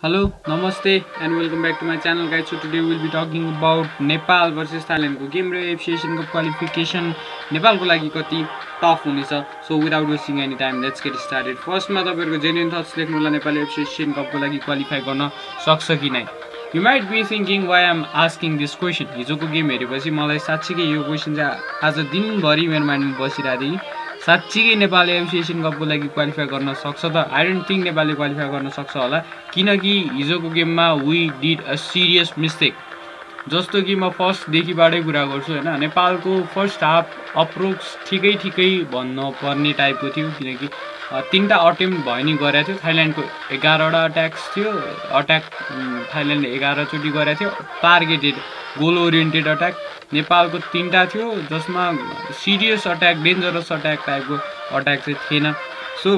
Hello, Namaste and welcome back to my channel guys. So today we'll be talking about Nepal versus Thailand ko game र AFC Asian Cup qualification Nepal को लागि कति tough हुनेछ. So without wasting any time let's get started. First मा तपाईहरुको genuine thoughts लेख्नु होला Nepal AFC Asian Cup को लागि क्वालिफाई गर्न सक्छ कि नै. You might be thinking why I'm asking this question. हिजोको गेम हेरेपछि मलाई साच्चै यो क्वेशन चाहिँ आज दिनभरि मेरो माइन्डमा बसिरहेको थियो. साच्चै नेपाल AFC एशियन कप को लागि क्वालिफाई गर्न सक्छ त आई डोन्ट थिंक नेपालले क्वालिफाई गर्न सक्छ होला किनकि हिजोको गेममा we did a serious mistake जस्तो कि म फर्स्ट देखिबाटै कुरा गर्छु हैन नेपालको फर्स्ट हाफ अप्रोच ठिकै भन्न पर्ने टाइपको थियो किनकि तीनटा अटेम्प्ट भयो नि गरेको थियो थाइल्यान्डको 11 वटा अट्याक्स थियो अट्याक थाइल्यान्डले 11 चोटी गरेको थियो टार्गेटेड गोल ओरिएन्टेड अट्याक नेपालको तीनटा थियो जसमा सिरियस अट्याक डेन्जरस अट्याक टाइपको अट्याक चाहिँ थिएन सो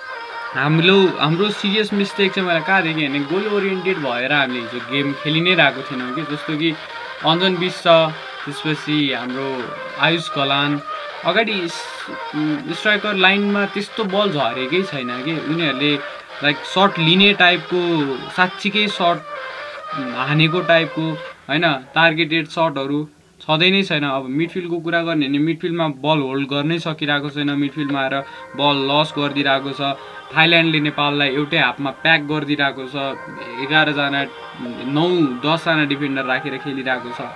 हाम्रो सिरियस मिस्टेक चाहिँ मैले कहाँ देखेँ भने गोल ओरिएन्टेड भएर हामीले हिजो गेम खेलि नै रहेको थिएनौँ कि जस्तो कि अञ्जन विश्व त्यसपछि हाम्रो आयुष कलान अगाडि स्ट्राइकर लाइनमा त्यस्तो बल झरेकै छैन कि उनीहरूले लाइक सर्ट लिने टाइपको साच्चीकै सर्ट हानेको टाइपको हैन टार्गेटेड सर्टहरु छँदै नै छैन. अब मिडफिल्डको कुरा गर्ने भने मिडफिल्डमा बल होल्ड गर्नै सकिरहेको छैन मिडफिल्डमा आएर बल लस गरिदिरहेको छ थाइल्यान्डले नेपाललाई एउटै हाफमा प्याक गरिदिरहेको छ 11 जना 9-10 जना डिफेन्डर राखेर खेलिरहेको छ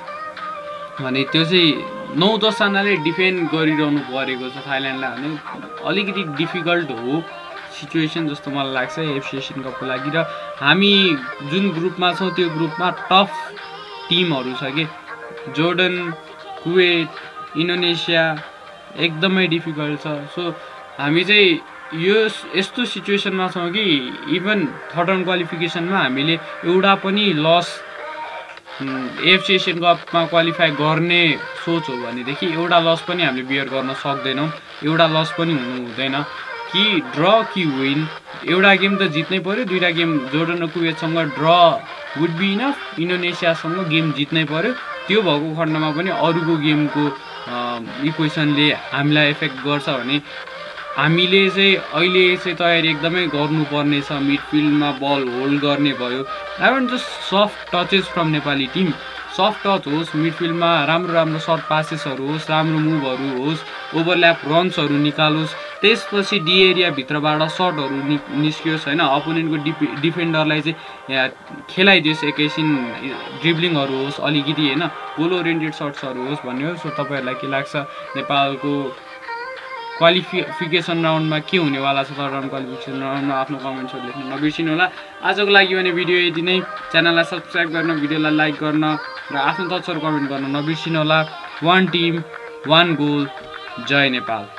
भने त्यो चाहिँ 9-10 जनाले डिफेन्ड गरिरहनु परेको छ थाइल्यान्डलाई भने अलिकति डिफिकल्ट हो सिचुएसन जस्तो मलाई लाग्छ एफसी एशियन कपको लागि र हामी जुन ग्रुपमा छौं त्यो ग्रुपमा टफ टिमहरु छ के जोर्डन कुवेट इन्डोनेसिया एकदमै डिफिकल्ट छ सो हामी चाहिँ यो यस्तो सिचुएसनमा छौं कि इभन थर्ड राउन्ड क्वालिफिकेसनमा हामीले एउटा पनि लस एफसी एशियन कपमा क्वालिफाई गर्ने सोच हो भनेदेखि एउटा लस पनि हामीले बियर गर्न सक्दैनौं एउटा लस पनि हुनु हुँदैन कि ड्र कि विन एउटा गेम त जित्नै पर्यो दुईटा गेम जोर्डन र कुवेतसँग ड्र वुड बी इनफ इन्डोनेसियासँग गेम जित्नै पर्यो त्यो भएको खण्डमा पनि अरुको गेमको इक्वेसनले हामीलाई इफेक्ट गर्छ भने हामीले चाहिँ अहिले चाहिँ तयारी एकदमै गर्नुपर्ने छ मिडफिल्डमा बल होल्ड गर्ने भयो I want just soft touches from Nepali team soft touch होस् मिडफिल्डमा राम्रो सर्ट पासेसहरु होस् राम्रो मुभहरु होस् ओभरल्याप रन्सहरु निकालोस् त्यसपछि डी एरिया भित्रबाट सर्टहरु निस्कियोस् हैन अपोनेन्टको डिफेन्डरलाई चाहिँ खेलाइदियोस् एकैछिन ड्रिब्लिङहरु होस् अलिकति हैन गोल ओरिएन्टेड सर्ट्सहरु होस् भन्ने हो सो तपाईहरुलाई के लाग्छ नेपालको क्वालिफिकेसन राउन्डमा के हुनेवाला छ थर्ड राउन्ड क्वालिफिकेसन राउन्डमा आफ्नो कमेन्ट्सहरु लेख्न नबिर्सिनु होला आजको लागि भने भिडियो यति नै च्यानललाई सब्स्क्राइब गर्न भिडियोलाई लाइक गर्न र आफ्नो थट्सहरु कमेन्ट गर्न नबिर्सिनु होला वन टिम वन गोल जय नेपाल.